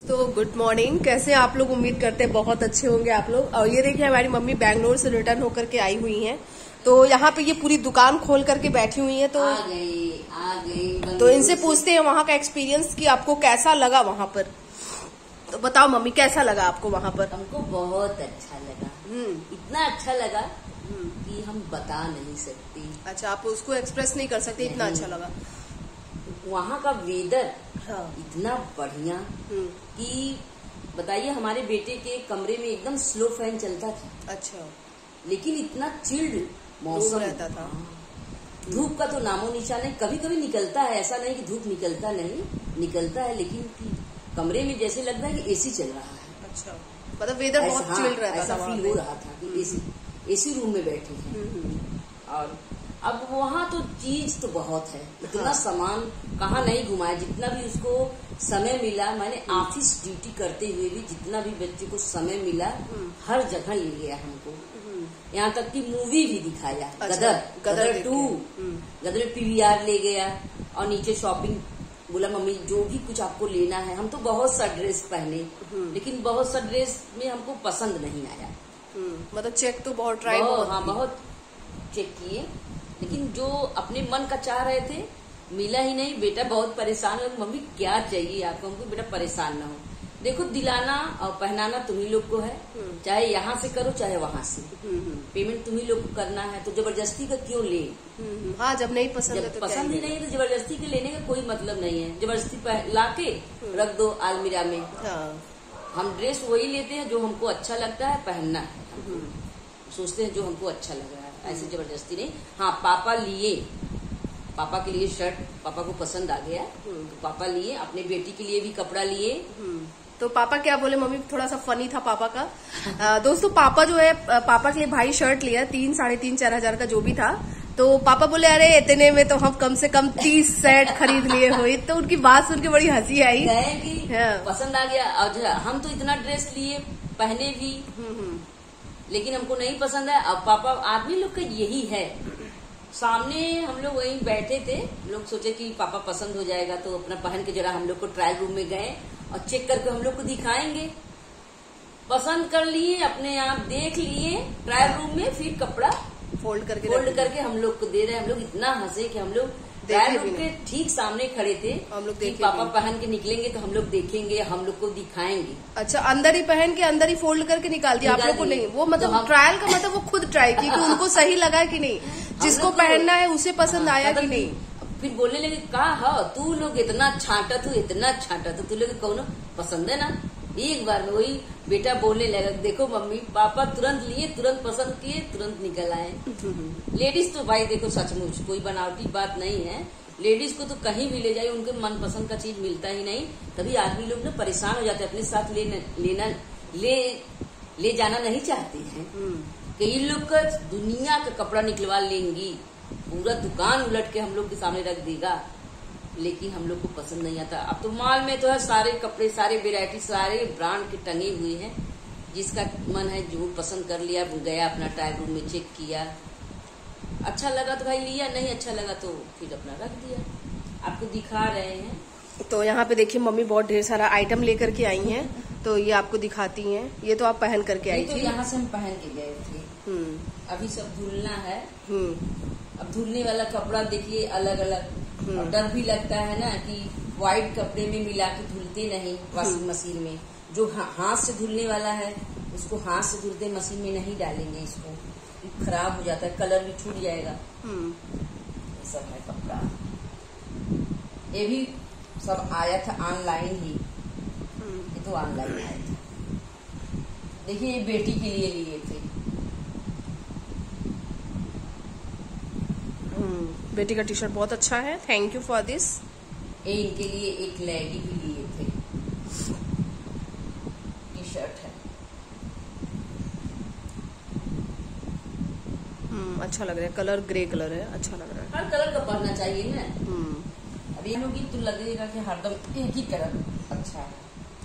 तो good morning, कैसे आप लोग? उम्मीद करते हैं बहुत अच्छे होंगे आप लोग। और ये देखिए हमारी मम्मी बैंगलोर से रिटर्न होकर के आई हुई हैं, तो यहाँ पे ये पूरी दुकान खोल करके बैठी हुई हैं। तो आ गई तो इनसे पूछते हैं वहाँ का एक्सपीरियंस कि आपको कैसा लगा वहाँ पर। तो बताओ मम्मी, कैसा लगा आपको वहाँ पर? हमको बहुत अच्छा लगा। इतना अच्छा लगा कि हम बता नहीं सकते। अच्छा, आप उसको एक्सप्रेस नहीं कर सकते, इतना अच्छा लगा। वहाँ का वेदर हाँ। इतना बढ़िया कि बताइए, हमारे बेटे के कमरे में एकदम स्लो फैन चलता था। अच्छा, लेकिन इतना चिल्ड मौसम रहता था। धूप का तो नामो निशान नहीं। कभी कभी निकलता है, ऐसा नहीं कि धूप निकलता नहीं, निकलता है, लेकिन कमरे में जैसे लगता है कि एसी चल रहा है। अच्छा, मतलब वेदर बहुत चिल्ड रहता था। ऐसा फील हो रहा था कि एसी रूम में बैठे हैं। और अब वहाँ तो चीज तो बहुत है, इतना सामान कहाँ नहीं घुमाया। जितना भी उसको समय मिला, मैंने ऑफिस ड्यूटी करते हुए भी जितना भी बच्चे को समय मिला हर जगह ले गया हमको। यहाँ तक कि मूवी भी दिखाया। अच्छा, गदर 2 गदर PVR ले गया। और नीचे शॉपिंग बोला, मम्मी जो भी कुछ आपको लेना है। हम तो बहुत सा ड्रेस पहने, लेकिन बहुत सा ड्रेस में हमको पसंद नहीं आया। मतलब चेक तो बहुत ट्राई, बहुत चेक किए, लेकिन जो अपने मन का चाह रहे थे मिला ही नहीं। बेटा बहुत परेशान हो, मम्मी क्या चाहिए आपको? हमको बेटा परेशान ना हो। देखो, दिलाना और पहनाना तुम्ही लोग को है, चाहे यहाँ से करो चाहे वहाँ से। पेमेंट तुम्ही लोग को करना है, तो जबरदस्ती का क्यों ले? हाँ, जब नहीं पसंद है तो पसंद ही नहीं है तो जबरदस्ती के लेने का कोई मतलब नहीं है। जबरदस्ती लाके रख दो अलमीरा में। हम ड्रेस वही लेते हैं जो हमको अच्छा लगता है पहनना है। सोचते हैं जो हमको अच्छा लग रहा है, ऐसे जबरदस्ती नहीं। हाँ, पापा के लिए शर्ट पापा को पसंद आ गया तो पापा लिए। अपने बेटी के लिए भी कपड़ा लिए। तो पापा क्या बोले मम्मी? थोड़ा सा फनी था पापा का। दोस्तों, पापा जो है, पापा के लिए भाई शर्ट लिया 3, 3.5, 4,000 का जो भी था। तो पापा बोले अरे इतने में तो हम कम से कम 30 सेट खरीद लिए हुई। तो उनकी बात सुन के बड़ी हंसी आई। पसंद आ गया। और हम तो इतना ड्रेस लिए पहने भी, लेकिन हमको नहीं पसंद है। अब पापा, आदमी लोग का यही है। सामने हम लोग वहीं बैठे थे, लोग सोचे कि पापा पसंद हो जाएगा तो अपना पहन के जरा हम लोग को ट्रायल रूम में गए और चेक करके हम लोग को दिखाएंगे। पसंद कर लिए, अपने आप देख लिए ट्रायल रूम में, फिर कपड़ा फोल्ड करके हम लोग को दे रहे हैं। हम लोग इतना हंसे कि हम लोग ट्रायल रूम के ठीक सामने खड़े थे। हम लोग पापा पहन के निकलेंगे तो हम लोग देखेंगे, हम लोग को दिखाएंगे। अच्छा, अंदर ही पहन के अंदर ही फोल्ड करके निकाल दिया आप लोग को? नहीं, वो मतलब ट्रायल का मतलब वो खुद ट्राई की कि उनको सही लगा कि नहीं, जिसको पहनना है उसे पसंद आया कि नहीं। फिर बोलने लगे, कहा तू लोग इतना छांटा तू लोग कौन पसंद है ना। एक बार में वही बेटा बोलने लगा, देखो मम्मी पापा तुरंत लिए, तुरंत पसंद किए, तुरंत निकल आए। लेडीज तो भाई देखो, सचमुच कोई बनावटी बात नहीं है। लेडीज को तो कहीं भी ले जाए उनके मनपसंद का चीज मिलता ही नहीं। तभी आदमी लोग ना परेशान हो जाते हैं, अपने साथ ले जाना नहीं चाहते हैं। कई लोग का दुनिया का कपड़ा निकलवा लेंगी, पूरा दुकान उलट के हम लोग के सामने रख देगा, लेकिन हम लोग को पसंद नहीं आता। अब तो मॉल में तो है सारे कपड़े, सारे वेरायटी, सारे ब्रांड के टंगे हुए हैं। जिसका मन है जो पसंद कर लिया, गया अपना ट्रायल रूम में चेक किया, अच्छा लगा तो भाई लिया, नहीं अच्छा लगा तो फिर अपना रख दिया। आपको दिखा रहे हैं। तो यहाँ पे देखिए मम्मी बहुत ढेर सारा आइटम लेकर के आई हैं, तो ये आपको दिखाती हैं। ये तो आप पहन करके आई थी? यहाँ से हम पहन के गए थे। अभी सब धुलना है। अब धुलने वाला कपड़ा देखिए अलग अलग। और डर भी लगता है ना कि व्हाइट कपड़े में मिला के धुलते नहीं वॉशिंग मशीन में। जो हाथ से धुलने वाला है उसको हाथ से धुलते, मशीन में नहीं डालेंगे, इसको खराब हो जाता है, कलर भी छूट जाएगा। ये सब है कपड़ा। ये भी सब आया था ऑनलाइन ही, ये तो ऑनलाइन आया था। देखिए ये बेटी के लिए थे। बेटी का टी शर्ट बहुत अच्छा है, थैंक यू फॉर दिस। ये इनके लिए एक लेगी भी लिए थे, टी शर्ट है। अच्छा लग रहा है, कलर ग्रे कलर है, अच्छा लग रहा है। हर कलर का पहनना चाहिए ना। अभी लोग तो लगेगा कि हरदम एक ही कलर अच्छा है।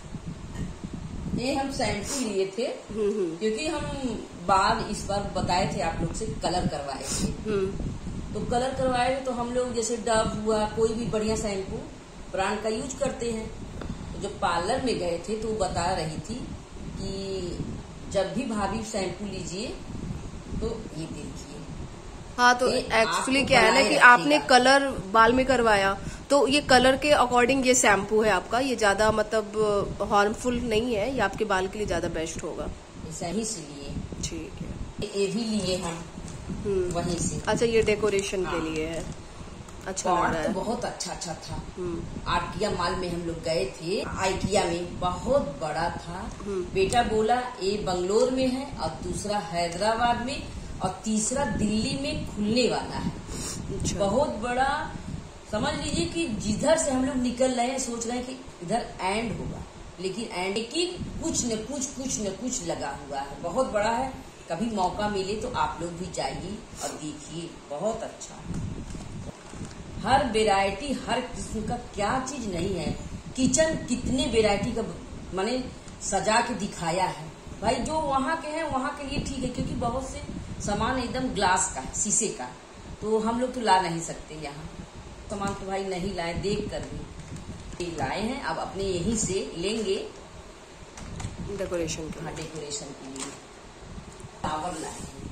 ये हम शैम्पू लिए थे क्योंकि हम बाल इस बार बताए थे आप लोग से कलर करवाए थे। तो कलर करवाए तो हम लोग जैसे डव हुआ, कोई भी बढ़िया शैम्पू ब्रांड का यूज करते हैं। जब पार्लर में गए थे तो वो बता रही थी कि जब भी भाभी शैम्पू लीजिए तो ये देखिए। हाँ, तो एक्चुअली क्या है ना कि आपने कलर बाल में करवाया तो ये कलर के अकॉर्डिंग ये शैम्पू है आपका, ये ज्यादा मतलब हार्मफुल नहीं है, ये आपके बाल के लिए ज्यादा बेस्ट होगा। ऐसा ही से लिए। ठीक है। ये भी लिए हम वहीं से। अच्छा, ये डेकोरेशन के लिए है। अच्छा लग रहा है। तो बहुत अच्छा था। आर्किया मॉल में हम लोग गए थे, आइकिया में बहुत बड़ा था। बेटा बोला ये बंगलोर में है और दूसरा हैदराबाद में और तीसरा दिल्ली में खुलने वाला है। अच्छा। बहुत बड़ा, समझ लीजिए कि जिधर से हम लोग निकल रहे हैं सोच रहे हैं कि इधर एंड होगा, लेकिन एंड की कुछ न कुछ लगा हुआ है। बहुत बड़ा है, कभी मौका मिले तो आप लोग भी जाइए और देखिए, बहुत अच्छा है। हर वेराइटी, हर किस्म का क्या चीज नहीं है। किचन कितने वेराइटी का माने सजा के दिखाया है भाई। जो वहाँ के हैं वहाँ के लिए ठीक है, क्योंकि बहुत से सामान एकदम ग्लास का है, शीशे का, तो हम लोग तो ला नहीं सकते। यहाँ सामान तो भाई नहीं लाए, देख कर भी लाए हैं। अब अपने यहीं से लेंगे डेकोरेशन के। हाँ, डेकोरेशन के लिए फ्लावर लाए हैं।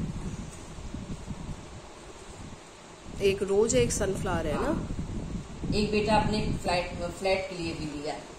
एक रोज एक सनफ्लावर है ना। एक बेटा अपने फ्लैट के लिए भी लिया।